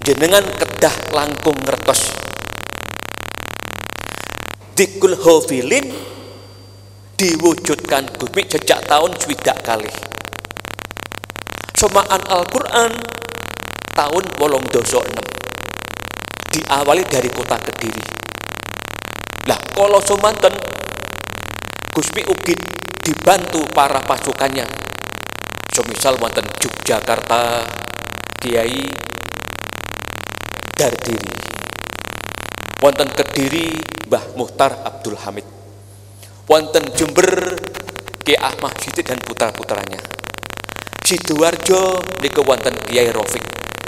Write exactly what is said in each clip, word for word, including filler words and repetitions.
panjenengan kedah langkung ngertos Dikul Hafilin diwujudkan Gusmi sejak tahun swidak kalih. Somaan Al-Quran tahun wolong doso enam diawali dari kota Kediri. Lah kalau somanten Gusmi ugi dibantu para pasukannya. Semisal wonten Yogyakarta Kiai Dardiri, wonten Kediri Mbah Muhtar Abdul Hamid, wonten Jember Kiai Ahmad Siddiq dan putra-putranya. Sidoarjo niku wonten Kiai Rafiq,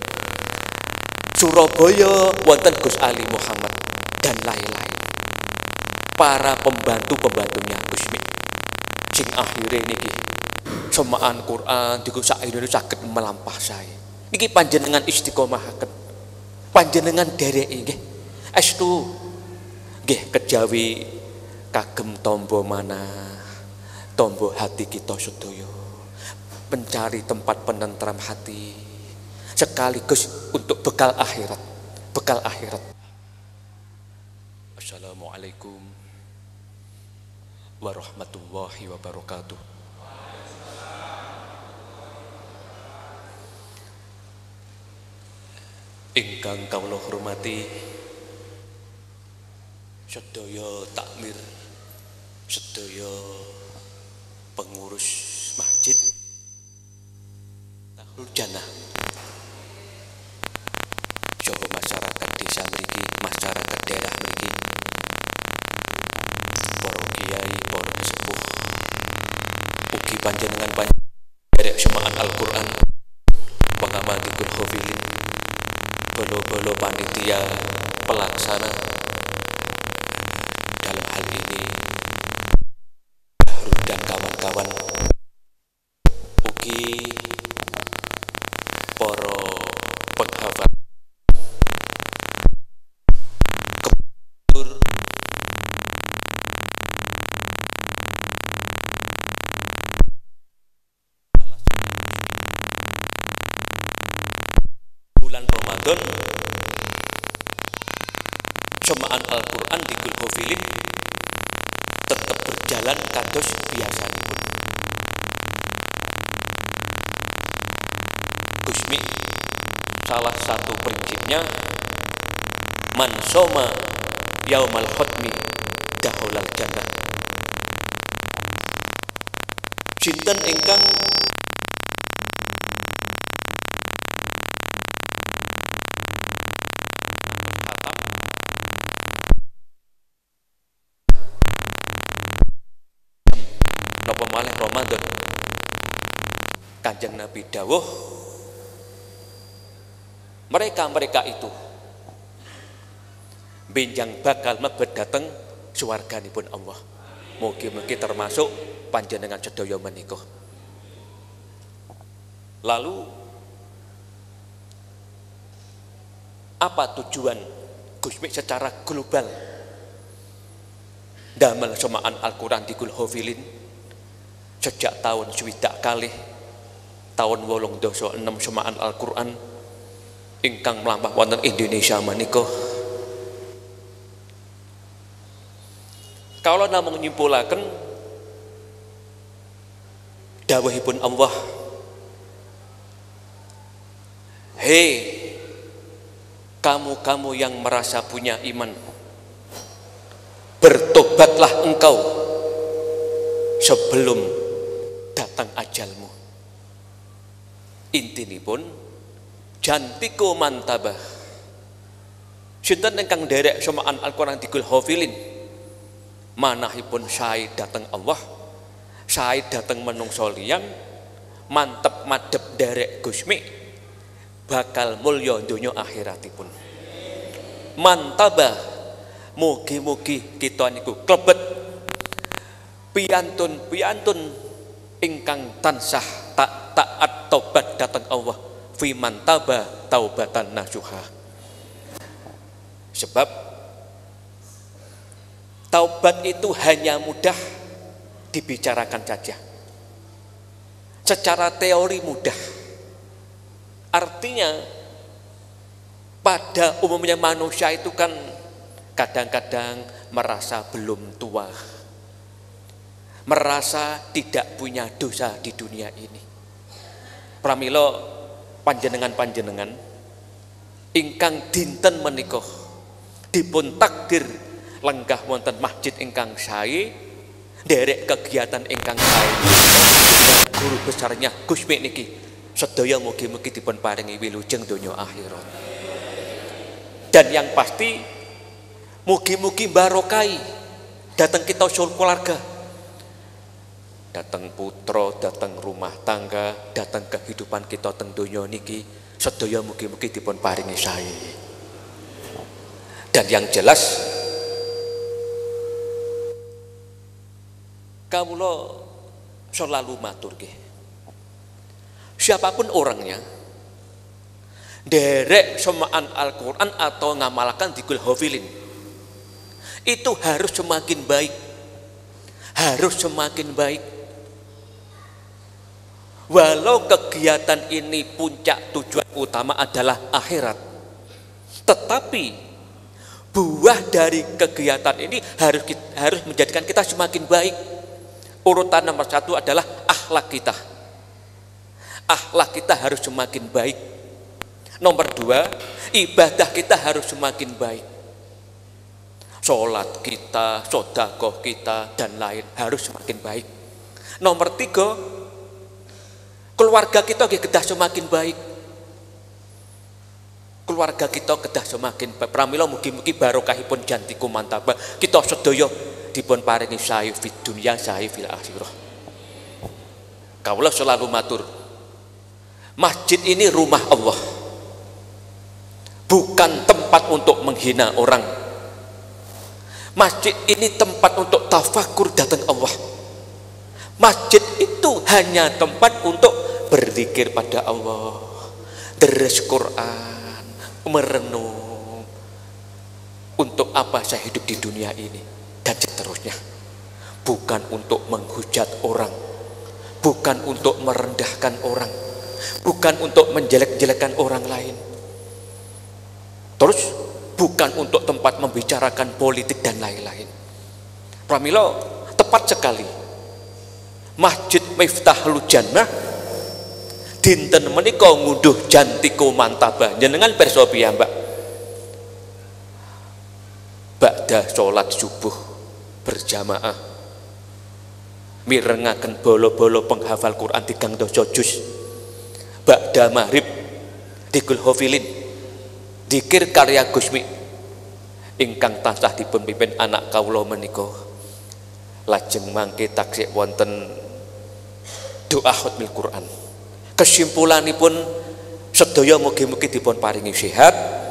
Surabaya wonten Gus Ali Muhammad dan lain-lain. Para pembantu-pembantunya Gusmi sing akhire niki semaan Quran diku sak Indonesia saged melampahi. Niki panjenengan istiqomahaken. Panjenengan dereki nggih. Estu nggih kejawi kagem tombo manah, tombo hati kita sedaya. Mencari tempat penentram hati sekaligus untuk bekal akhirat, bekal akhirat. Assalamualaikum warahmatullahi wabarakatuh. Ingkang kawula hormati sedaya takmir, sedaya pengurus masjid Darul Jannah, saha masyarakat desa mriki, masyarakat daerah mriki, para kiai, para sepuh, ugi panjenengan panjenengan semaan Al-Quran, pengamat Dikul Hafilin, bolo-bolo panitia pelaksana dalam hal ini Harun dan kawan-kawan, ugi para penghafal, kebetur, bulan Ramadan semaan Al-Quran Dikul Hafilin tetap berjalan kados biasanipun. Gusmi salah satu prinsipnya man soma yaumal khatmi dakhulal jannah. Sinten ingkang napa malih Ramadan, Kanjeng Nabi dawuh mereka-mereka itu benjang bakal mlebet dhateng swarganipun Allah. Mugi-mugi termasuk panjenengan sedaya menika. Lalu apa tujuan Gusmi secara global damel semaan Al-Quran Dikul Hafilin sejak tahun swidak kalih tahun wolong doso enam semaan Al-Quran ingkang mlampah wonten Indonesia menika? Kalau namung nyimpulaken dawuhipun Allah, hei kamu-kamu yang merasa punya iman, bertobatlah engkau sebelum datang ajalmu. Intinipun jantiku mantabah. Sinten ingkang nderek semaan Al-Quran Dikul Hafilin manahipun sae dateng Allah, sae dateng menungso liyang, mantep madhep nderek Gusmi, bakal mulya donya akhiratipun. Mantabah, mugi-mugi kita niku klebet piantun-piantun ingkang tansah tak taat tobat dateng Allah, fi mantaba taubatan nasuha. Sebab taubat itu hanya mudah dibicarakan saja, secara teori mudah. Artinya Pada umumnya manusia itu kan kadang-kadang merasa belum tua, merasa tidak punya dosa di dunia ini. Pramila panjenengan-panjenengan ingkang dinten menika dipun takdir lenggah wonten masjid ingkang sae, nderek kegiatan ingkang sae. Guru besarnya Gus Mik niki sedaya mugi-mugi dipun paringi wilujeng donya akhirat. Dan yang pasti mugi-mugi barokai datang kita usul keluarga, datang putra, datang rumah tangga, datang kehidupan kita teng donya niki sedaya mugi-mugi dipun paringi sae. Dan yang jelas kawula selalu matur nggih, siapapun orangnya, derek semaan Al-Quran atau ngamalkan dikul hafilin, itu harus semakin baik, harus semakin baik. Walau kegiatan ini puncak tujuan utama adalah akhirat, tetapi buah dari kegiatan ini harus harus menjadikan kita semakin baik. Urutan nomor satu adalah akhlak kita. Akhlak kita harus semakin baik. Nomor dua, ibadah kita harus semakin baik. Sholat kita, sedekah kita, dan lain harus semakin baik. Nomor tiga, keluarga kita kedah semakin baik. Keluarga kita kedah semakin baik. Pramila mugi-mugi barokahipun jantikum mantaba kita sedaya dipun paringi sae fid dunya sae fil akhirah. Kawula selalu matur, masjid ini rumah Allah, bukan tempat untuk menghina orang. Masjid ini tempat untuk tafakur datang Allah. Masjid itu hanya tempat untuk berzikir pada Allah, deres Quran, merenung untuk apa saya hidup di dunia ini, dan seterusnya. Bukan untuk menghujat orang, bukan untuk merendahkan orang, bukan untuk menjelek-jelekan orang lain. Terus bukan untuk tempat membicarakan politik dan lain-lain. Pramila tepat sekali. Masjid Miftahul Jannah dinten menika ngunduh jantiku mantabah. Jenengan pirsa piyambak, ba'da sholat subuh berjamaah mirengaken bolo-bolo penghafal Quran tigang dasa juz, ba'da maghrib dikul hafilin dikir karya Gus Mik ingkang tansah dipun pimpin anak kawula menika, lajeng mangke taksih wonten doa khatmil Quran. Kesimpulanipun sedaya mugi-mugi dipun paringi sehat.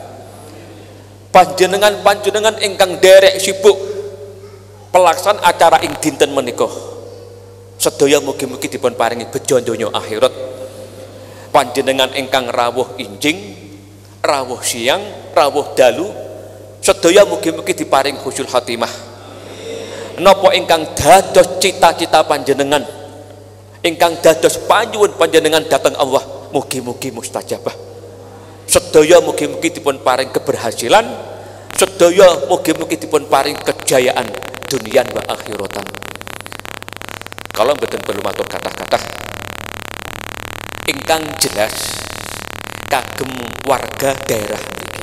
Panjenengan-panjenengan ingkang derek sibuk pelaksanaan acara ing dinten menika, sedaya mugi-mugi dipun paringi bejo donya akhirat. Panjenengan ingkang rawuh injing, rawuh siang, rawuh dalu, sedaya mugi-mugi diparing husnul khotimah. Napa ingkang dados cita-cita panjenengan, ingkang dados panyuwun panjenengan dhateng Allah, mugi-mugi mustajabah. Sedaya mugi-mugi dipun paring keberhasilan, sedaya mugi-mugi dipun paring kejayaan dunian wa akhiratan. Kalau mboten perlu matur kathah-kathah, ingkang jelas kagem warga daerah mriki,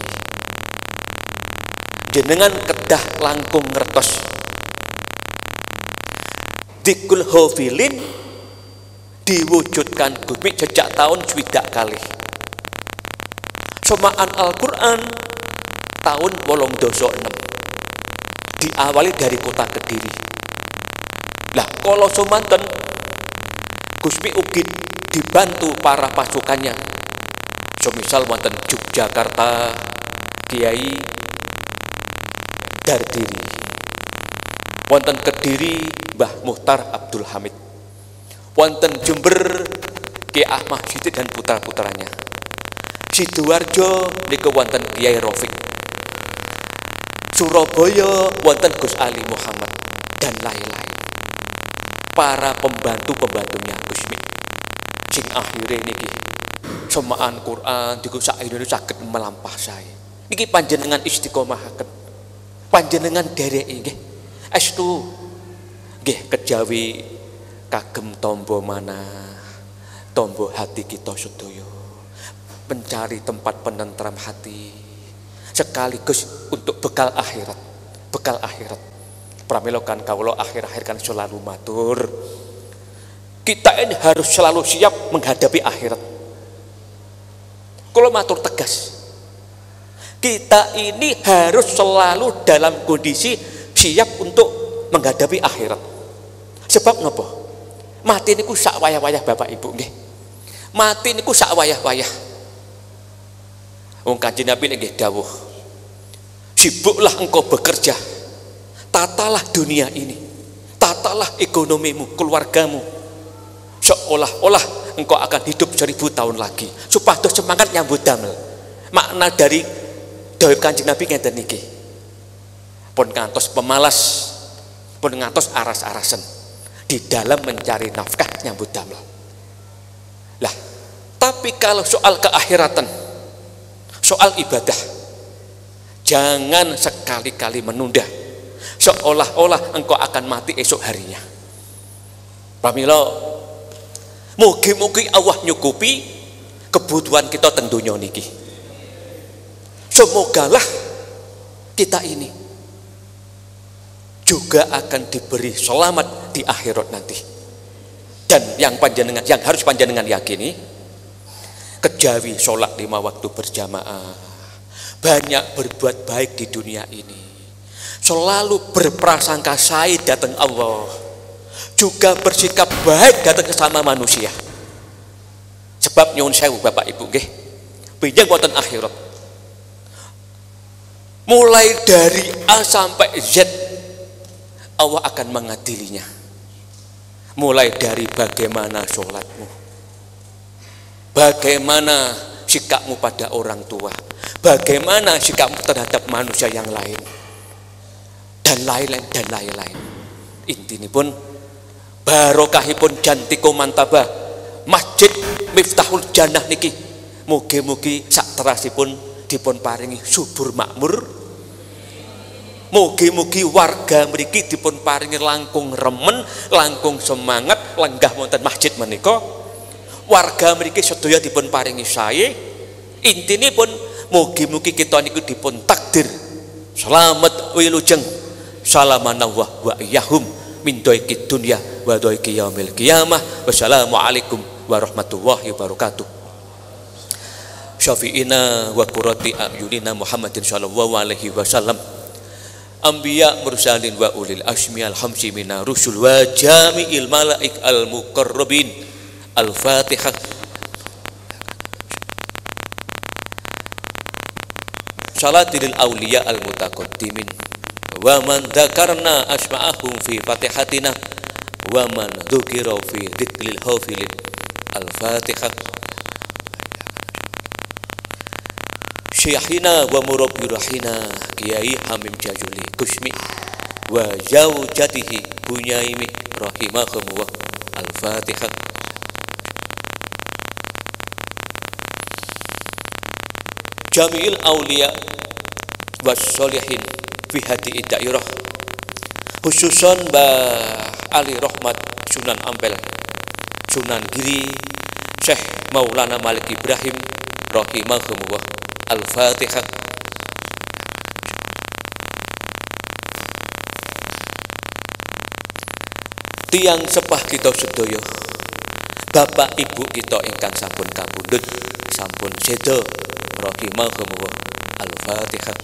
jenengan kedah langkung ngertos dikul hafilin diwujudkan Gus Mik sejak tahun swidak kalih. Semaan Al-Quran tahun wolong dasa enem diawali dari kota Kediri. Lah kalau semanten Gus Mik ugi dibantu para pasukannya, semisal wonten Yogyakarta Kiai Dardiri, wonten Kediri Mbah Muhtar Abdul Hamid, wonten Jember Kiai Ahmad Siddiq dan putra-putranya, Sidoarjo niku wonten Kiai Rafiq, Surabaya wonten Gus Ali Muhammad, dan lain-lain. Para pembantu-pembantunya Gus Mik sing akhire niki semaan Quran diku sak Indonesia saged melampah sae. Niki panjenengan istiqomahaken. Panjenengan dereki nggih. Estu nggih kejawi kagem tombo manah, tombo hati kita sedaya. Mencari tempat penentram hati sekaligus untuk bekal akhirat. Bekal akhirat. Pramila kan kawula akhir-akhir kan selalu matur. Kita ini harus selalu siap menghadapi akhirat. Kalau matur tegas, kita ini harus selalu dalam kondisi siap untuk menghadapi akhirat. Sebab napa? Mati niku sak wayah-wayah Bapak Ibu nggih. Mati niku sak wayah-wayah. Wong Kanjeng Nabi nggih dawuh, sibuklah engkau bekerja, tatalah dunia ini, tatalah ekonomimu, keluargamu, seolah-olah engkau akan hidup seribu tahun lagi. Supados semangat nyambut damel. Makna dari dawuh Kanjeng Nabi ngeten niki. Pun ngantos pemalas, pun ngantos aras-arasen di dalam mencari nafkah nyambut damel. Lah, tapi kalau soal keakhiratan, soal ibadah, jangan sekali-kali menunda seolah-olah engkau akan mati esok harinya. Pramila mugi-mugi Allah nyukupi kebutuhan kita teng donya niki. Semogalah kita ini juga akan diberi selamat di akhirat nanti. Dan yang panjenengan, yang harus panjenengan yakini, kejawi sholat lima waktu berjamaah, banyak berbuat baik di dunia ini, selalu berprasangka sae datang Allah, juga bersikap baik datang ke sama manusia. Sebab nyuwun sewu Bapak Ibu nggih, pinjang wonten akhirat, mulai dari A sampai Z Allah akan mengadilinya. Mulai dari bagaimana sholatmu, bagaimana sikapmu pada orang tua, bagaimana sikapmu terhadap manusia yang lain, dan lain-lain dan lain-lain. Intini pun barokahipun jantiko mantabah Masjid Miftahul Jannah niki, mugi-mugi sak terasipun dipun paringi subur makmur. Mugi-mugi warga mriki dipun paringi langkung remen, langkung semangat lenggah wonten masjid menika. Warga mriki sedaya dipun paringi sae. Intinipun mugi-mugi kita niku dipun takdir selamat wilujeng salamanallah wa iyyahum min dhaiki dunya wa dhaiki yaumil qiyamah. Wassalamualaikum warahmatullahi wabarakatuh. Syafi'ina wa qurrati a'yunina Muhammadin sallallahu alaihi wasallam. Anbiya mursalin wa ulil asmi al-hamsi mina rusul wa jami'il malaik al-muqarrabin. Al-Fatihah. Salatil awliya al-mutaqaddimin wa man dzakarna asma'ahum fi fatihatina wa man dzukira fi dzikril hafilin. Al-Fatihah. Syekhina wa murabbi rahina Kiai Hamim Jajuli Kusmi wa zaujatihi Bunyaimi rahimahumullah. Al-Fatihah. Jami'il auliya wassolihin fi hadi dairah, khususon Mbah Ali Rahmat Sunan Ampel, Sunan Giri, Syekh Maulana Malik Ibrahim rahimahumullah. Al-Fatihah. Tiang sepah kita sedaya, bapak ibu kita ingkang sampun kapundhut, sampun seda rahimahumullah. Al-Fatihah.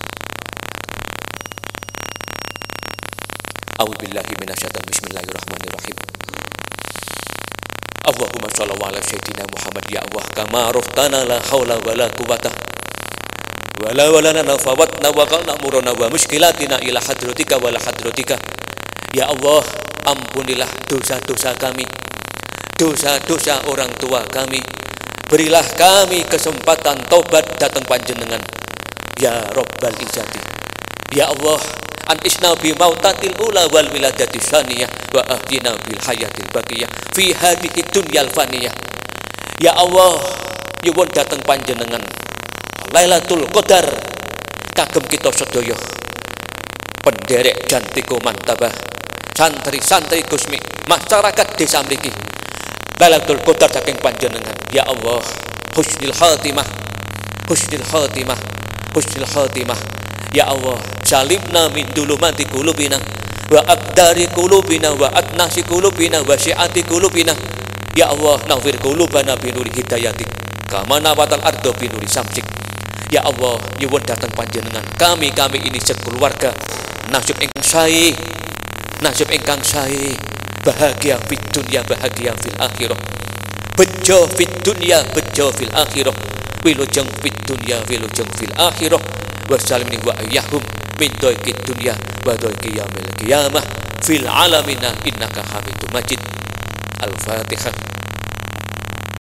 A'udzubillahi minasyaitonir rajim. Bismillahirrahmanirrahim. Allahumma shalli ala sayyidina Muhammad ya Allah kama raftana la haula wala quwata wala wala lana fawatna wa qana murana wa muskilatina ila hadratika wala hadratika. Ya Allah, ampunilah dosa-dosa kami, dosa-dosa orang tua kami. Berilah kami kesempatan taubat datang panjenengan ya Rabbal Izzati. Ya Allah, an isna bi mautatil ula wal wiladati saniyah wa ahdina bil hayatil baqiyah fi hadhihi dunyal faniyah. Ya Allah, nyuwun dateng panjenengan Lailatul Qadar kagem kita sedaya penderek jantiko mantabah santri-santri Gusmi masyarakat desa mriki. Lailatul Qadar saking panjenengan ya Allah, husnul khatimah, husnul khatimah, husnul khatimah ya Allah. Salimna min dulumati qulubina wa aqdari qulubina wa atnasi qulubina wa syi'ati qulubina ya Allah. Nawwir qulubana bi nuri hidayatik kama nabatal ardo bi nuri samsik ya Allah. Nyuwun datang panjenengan kami-kami ini sekeluarga nasib ingkang sae, nasib ingkang sae, bahagia fid dunya, bahagia fil akhirah, bejo fid dunya, bejo fil akhirah, wilujeng fid dunya, wilujeng fil akhirah, wasalimni wa ayyahum min doikid dunya wa doiki yaumil qiyamah fil alamina innaka hamidum majid. Al-Fatihah.